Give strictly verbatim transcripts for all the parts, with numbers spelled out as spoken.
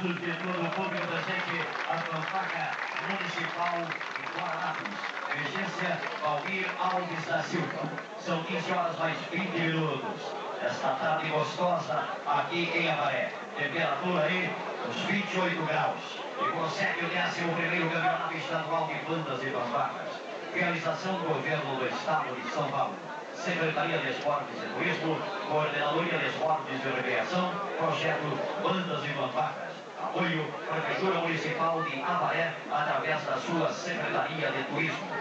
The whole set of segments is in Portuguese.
aplausos de todo o público da gente, a fanfarra municipal de Guararapes. Regência Valmir Alves da Silva. São quinze horas mais vinte minutos. Esta tarde gostosa aqui em Avaré. Temperatura aí, uns vinte e oito graus. E prossegue o décimo primeiro campeonato estadual de bandas e fanfarras. Realização do governo do estado de São Paulo. Secretaria de Esportes e Turismo, Coordenadoria de Esportes e Recreação, Projeto Bandas e Fanfarras. Apoio Prefeitura Municipal de Avaré, através da sua Secretaria de Turismo.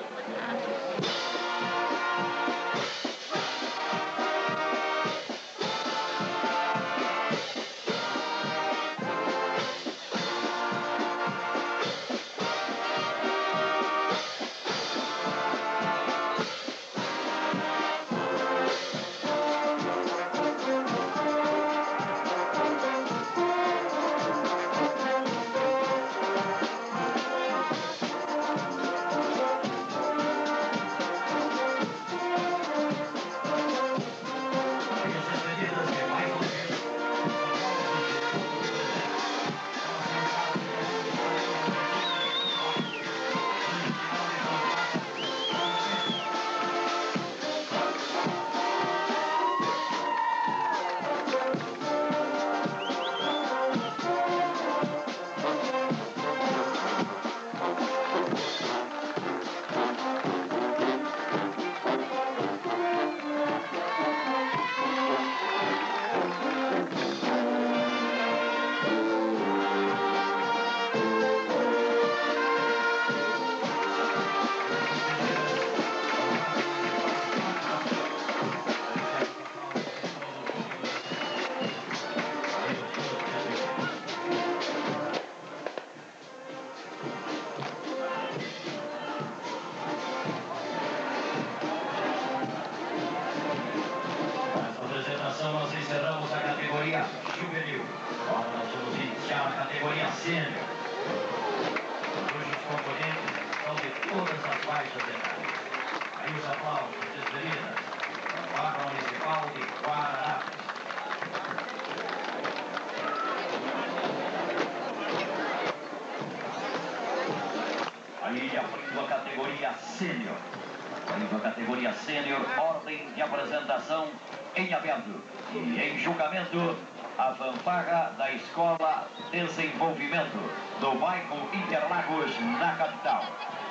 Nós encerramos a categoria juvenil. Agora nós vamos iniciar a categoria sênior. Hoje os componentes são de todas as faixas etárias. Aí os aplausos, despedidas. Barra Municipal de Guararapes. Aí abrindo a categoria sênior. Abrindo a categoria sênior, ordem de apresentação em aberto e em julgamento, a fanfarra da Escola Desenvolvimento do bairro Interlagos, na capital.